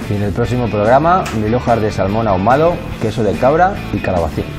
Y en el próximo programa, mil hojas de salmón ahumado, queso de cabra y calabacín.